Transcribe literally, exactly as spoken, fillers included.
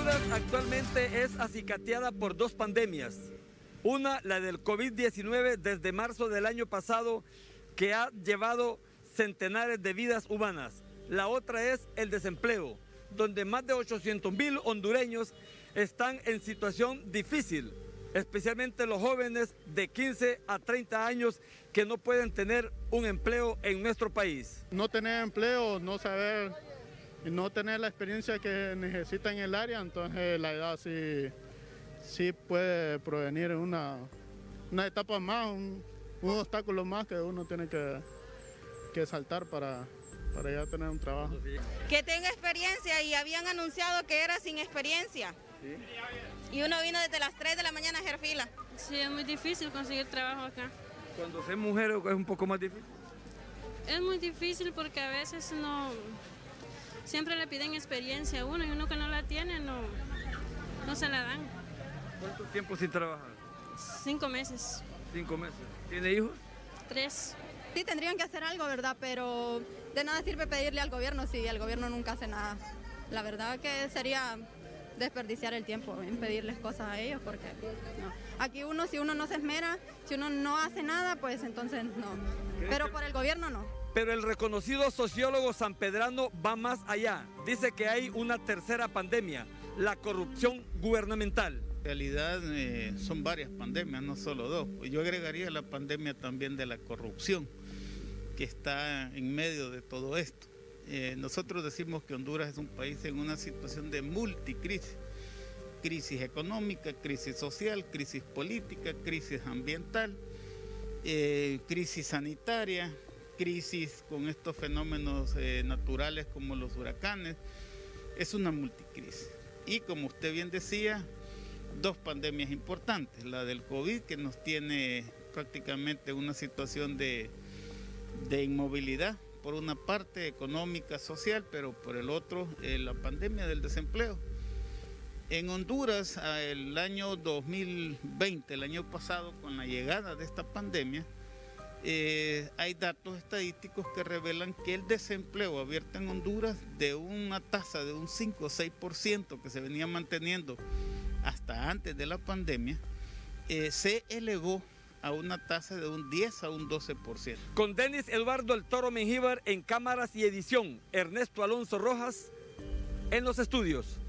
Honduras actualmente es acicateada por dos pandemias. Una, la del COVID diecinueve desde marzo del año pasado, que ha llevado centenares de vidas humanas. La otra es el desempleo, donde más de ochocientos mil hondureños están en situación difícil, especialmente los jóvenes de quince a treinta años que no pueden tener un empleo en nuestro país. No tener empleo, no saber y no tener la experiencia que necesita en el área, entonces la edad sí, sí puede provenir una, una etapa más, un, un obstáculo más que uno tiene que, que saltar para, para ya tener un trabajo. Que tenga experiencia, y habían anunciado que era sin experiencia. ¿Sí? Y uno vino desde las tres de la mañana a hacer fila. Sí, es muy difícil conseguir trabajo acá. Cuando se es mujer es un poco más difícil. Es muy difícil porque a veces no, siempre le piden experiencia a uno y uno que no la tiene no, no se la dan. ¿Cuánto tiempo sin trabajar? Cinco meses. Cinco meses. ¿Tiene hijos? Tres. Sí, tendrían que hacer algo, ¿verdad? Pero de nada sirve pedirle al gobierno si el gobierno nunca hace nada. La verdad que sería desperdiciar el tiempo en pedirles cosas a ellos, porque no. Aquí uno, si uno no se esmera, si uno no hace nada, pues entonces no. Pero por el gobierno no. Pero el reconocido sociólogo sanpedrano va más allá. Dice que hay una tercera pandemia, la corrupción gubernamental. En realidad eh, son varias pandemias, no solo dos. Yo agregaría la pandemia también de la corrupción, que está en medio de todo esto. Eh, nosotros decimos que Honduras es un país en una situación de multicrisis. Crisis económica, crisis social, crisis política, crisis ambiental, eh, crisis sanitaria, crisis con estos fenómenos eh, naturales como los huracanes. Es una multicrisis. Y como usted bien decía, dos pandemias importantes, la del COVID, que nos tiene prácticamente una situación de, de inmovilidad, por una parte económica, social, pero por el otro eh, la pandemia del desempleo. En Honduras, el año dos mil veinte, el año pasado, con la llegada de esta pandemia, eh, hay datos estadísticos que revelan que el desempleo abierto en Honduras, de una tasa de un cinco o seis por ciento que se venía manteniendo hasta antes de la pandemia, eh, se elevó a una tasa de un diez a un doce por ciento. Con Denis Eduardo El Toro Mengíbar en cámaras y edición, Ernesto Alonso Rojas en los estudios.